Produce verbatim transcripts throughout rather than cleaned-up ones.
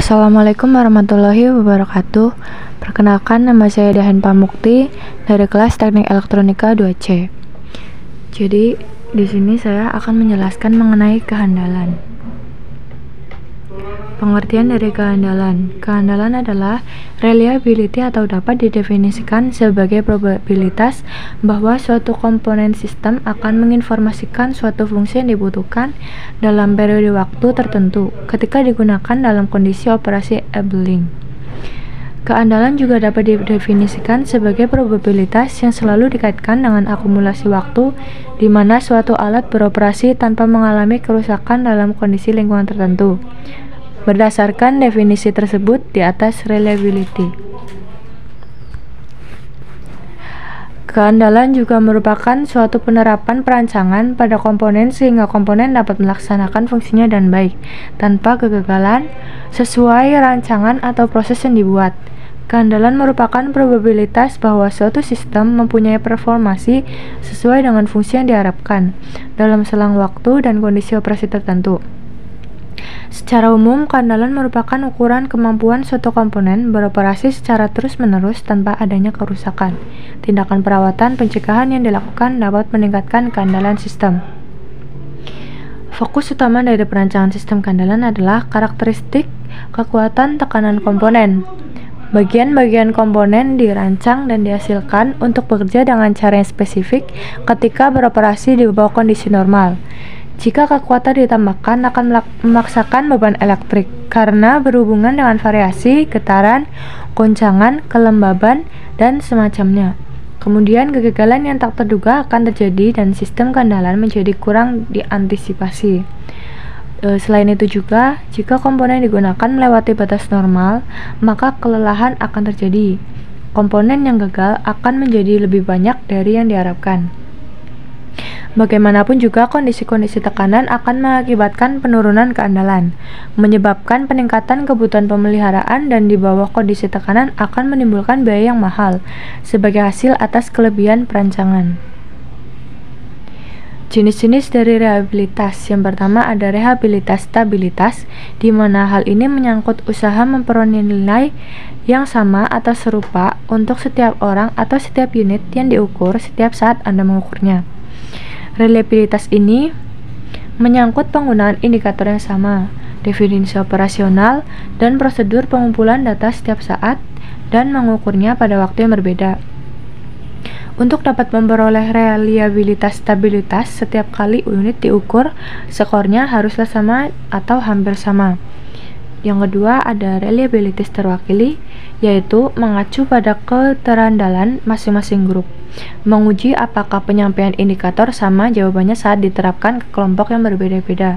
Assalamualaikum warahmatullahi wabarakatuh. Perkenalkan, nama saya Dahan Pamukti dari kelas Teknik Elektronika dua C. Jadi, di sini saya akan menjelaskan mengenai kehandalan. Pengertian dari kehandalan. Kehandalan adalah reliability atau dapat didefinisikan sebagai probabilitas bahwa suatu komponen sistem akan menginformasikan suatu fungsi yang dibutuhkan dalam periode waktu tertentu ketika digunakan dalam kondisi operasi enabling. Keandalan juga dapat didefinisikan sebagai probabilitas yang selalu dikaitkan dengan akumulasi waktu di mana suatu alat beroperasi tanpa mengalami kerusakan dalam kondisi lingkungan tertentu. Berdasarkan definisi tersebut di atas reliability. Keandalan juga merupakan suatu penerapan perancangan pada komponen sehingga komponen dapat melaksanakan fungsinya dan baik, tanpa kegagalan, sesuai rancangan atau proses yang dibuat. Keandalan merupakan probabilitas bahwa suatu sistem mempunyai performasi sesuai dengan fungsi yang diharapkan, dalam selang waktu dan kondisi operasi tertentu. Secara umum, keandalan merupakan ukuran kemampuan suatu komponen beroperasi secara terus-menerus tanpa adanya kerusakan. Tindakan perawatan pencegahan yang dilakukan dapat meningkatkan keandalan sistem. Fokus utama dari perancangan sistem keandalan adalah karakteristik, kekuatan, tekanan komponen. Bagian-bagian komponen dirancang dan dihasilkan untuk bekerja dengan cara yang spesifik ketika beroperasi di bawah kondisi normal. Jika kekuatan ditambahkan akan memaksakan beban elektrik karena berhubungan dengan variasi, getaran, goncangan, kelembaban, dan semacamnya. Kemudian kegagalan yang tak terduga akan terjadi dan sistem keandalan menjadi kurang diantisipasi. E, selain itu juga, jika komponen digunakan melewati batas normal, maka kelelahan akan terjadi. Komponen yang gagal akan menjadi lebih banyak dari yang diharapkan. Bagaimanapun juga kondisi-kondisi tekanan akan mengakibatkan penurunan keandalan, menyebabkan peningkatan kebutuhan pemeliharaan dan di bawah kondisi tekanan akan menimbulkan biaya yang mahal sebagai hasil atas kelebihan perancangan. Jenis-jenis dari rehabilitas. Yang pertama ada rehabilitas stabilitas, di mana hal ini menyangkut usaha memperoleh nilai yang sama atau serupa untuk setiap orang atau setiap unit yang diukur setiap saat Anda mengukurnya. Reliabilitas ini menyangkut penggunaan indikator yang sama, definisi operasional, dan prosedur pengumpulan data setiap saat dan mengukurnya pada waktu yang berbeda. Untuk dapat memperoleh reliabilitas stabilitas, setiap kali unit diukur, skornya haruslah sama atau hampir sama. Yang kedua ada reliabilitas terwakili, yaitu mengacu pada keterandalan masing-masing grup. Menguji apakah penyampaian indikator sama jawabannya saat diterapkan ke kelompok yang berbeda-beda.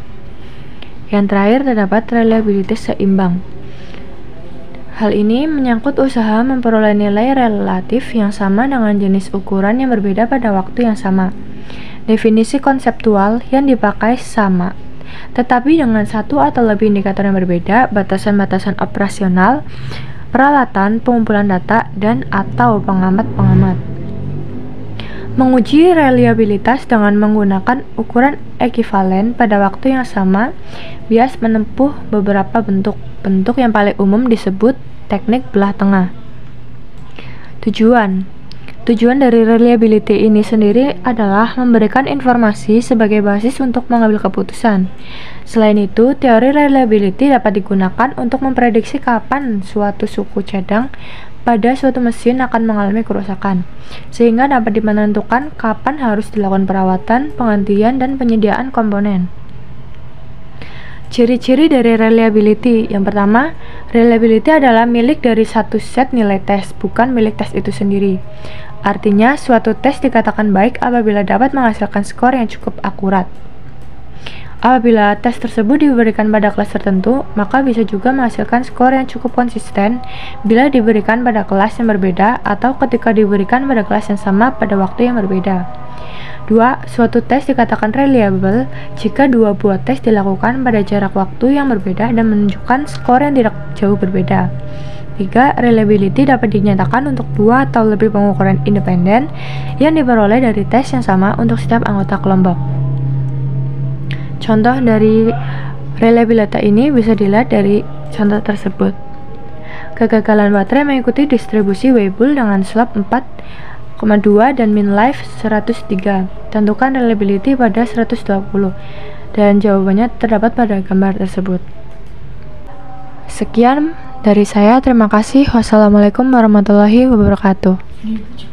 Yang terakhir terdapat reliabilitas seimbang. Hal ini menyangkut usaha memperoleh nilai relatif yang sama dengan jenis ukuran yang berbeda pada waktu yang sama. Definisi konseptual yang dipakai sama, tetapi dengan satu atau lebih indikator yang berbeda, batasan-batasan operasional, peralatan, pengumpulan data, dan atau pengamat-pengamat. Menguji reliabilitas dengan menggunakan ukuran ekivalen pada waktu yang sama bias menempuh beberapa bentuk. Bentuk yang paling umum disebut teknik belah tengah. Tujuan Tujuan dari reliability ini sendiri adalah memberikan informasi sebagai basis untuk mengambil keputusan. Selain itu, teori reliability dapat digunakan untuk memprediksi kapan suatu suku cadang pada suatu mesin akan mengalami kerusakan, sehingga dapat menentukan kapan harus dilakukan perawatan, penggantian, dan penyediaan komponen. Ciri-ciri dari reliability. Yang pertama, reliability adalah milik dari satu set nilai tes, bukan milik tes itu sendiri. Artinya, suatu tes dikatakan baik apabila dapat menghasilkan skor yang cukup akurat. Apabila tes tersebut diberikan pada kelas tertentu, maka bisa juga menghasilkan skor yang cukup konsisten bila diberikan pada kelas yang berbeda atau ketika diberikan pada kelas yang sama pada waktu yang berbeda. Dua, suatu tes dikatakan reliable jika dua buah tes dilakukan pada jarak waktu yang berbeda dan menunjukkan skor yang tidak jauh berbeda. Tiga, reliability dapat dinyatakan untuk dua atau lebih pengukuran independen yang diperoleh dari tes yang sama untuk setiap anggota kelompok. Contoh dari Reliabilitas ini bisa dilihat dari contoh tersebut. Kegagalan baterai mengikuti distribusi Weibull dengan slop empat koma dua dan min life seratus tiga. Tentukan reliability pada seratus dua puluh dan jawabannya terdapat pada gambar tersebut. Sekian dari saya, terima kasih. Wassalamualaikum warahmatullahi wabarakatuh.